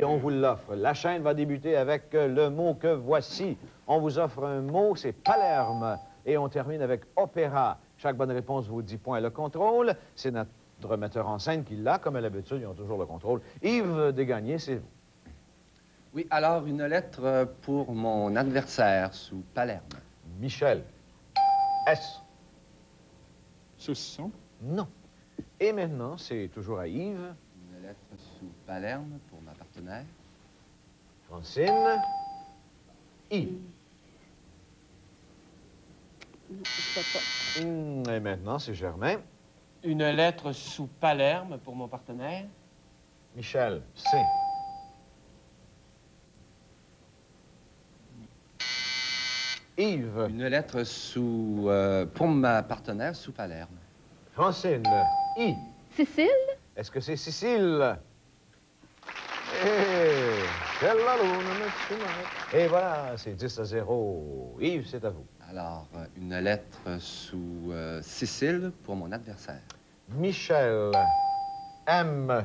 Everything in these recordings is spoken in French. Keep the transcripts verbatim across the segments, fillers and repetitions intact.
Et on vous l'offre. La chaîne va débuter avec le mot que voici. On vous offre un mot, c'est Palerme. Et on termine avec opéra. Chaque bonne réponse vaut dix points. Le contrôle, c'est notre metteur en scène qui l'a. Comme à l'habitude, ils ont toujours le contrôle. Yves Desgagnés, c'est vous. Oui, alors une lettre pour mon adversaire sous Palerme. Michel. S. Saucisson. Non. Et maintenant, c'est toujours à Yves. Une lettre sous Palerme pour ma partenaire. Francine. I. Non, je sais pas. Hum, Et maintenant, c'est Germain. Une lettre sous Palerme pour mon partenaire. Michel. C. Yves. Une lettre sous, euh, pour ma partenaire sous Palerme. Francine. I. Cécile? Est-ce que c'est Cécile? Eh, quelle la lune, tu m'as- Et voilà, c'est dix à zéro. Yves, c'est à vous. Alors, euh, une lettre sous euh, Cécile pour mon adversaire. Michel. M.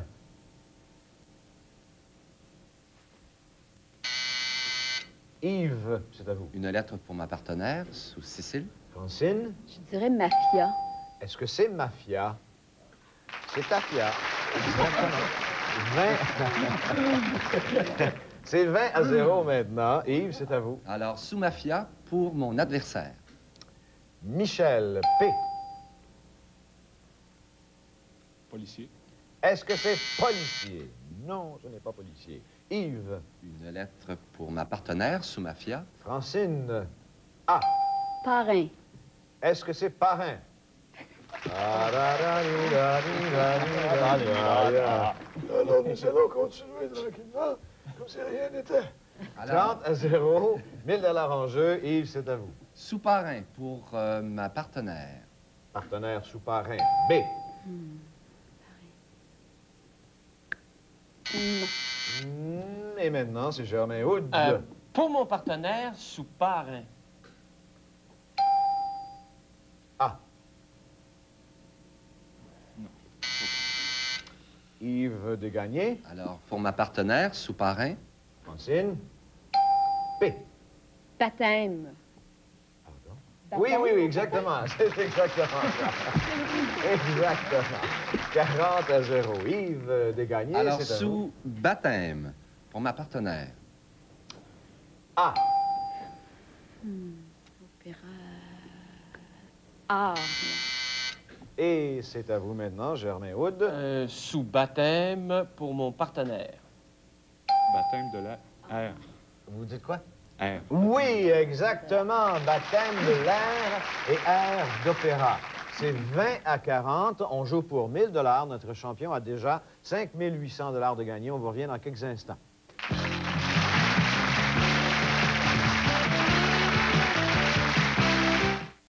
Yves, c'est à vous. Une lettre pour ma partenaire sous Cécile. Francine. Je dirais mafia. Est-ce que c'est Mafia? C'est Tafia. Exactement. vingt. C'est vingt à zéro maintenant. Yves, c'est à vous. Alors, sous Mafia pour mon adversaire. Michel. P. Policier. Est-ce que c'est policier? Non, ce n'est pas policier. Yves. Une lettre pour ma partenaire sous Mafia. Francine. A. Parrain. Est-ce que c'est parrain? Alors, nous allons continuer tranquillement, comme si rien n'était. trente à zéro, mille dollars en jeu. Yves, c'est à vous. Sous parrain pour euh, ma partenaire. Partenaire sous parrain. B. Hmm. Non. Hmm, Et maintenant, c'est Germain Houd. Euh, pour mon partenaire sous parrain. A. Yves Desgagnés. Alors, pour ma partenaire sous parrain. Francine. P. Baptême. Pardon? Baptême. Oui, oui, oui, exactement. C'est exactement ça. Exactement. quarante à zéro. Yves Desgagnés, Alors, c'est à vous. sous baptême pour ma partenaire. A. Hmm. Opéra. Ah, non. Et c'est à vous maintenant, Germain Houd. Euh, sous baptême pour mon partenaire. Baptême de la R. Vous dites quoi? R. Oui, exactement. Baptême de l'air et air d'opéra. C'est vingt à quarante. On joue pour mille dollars. Notre champion a déjà cinq mille huit cents dollars de gagné. On vous revient dans quelques instants.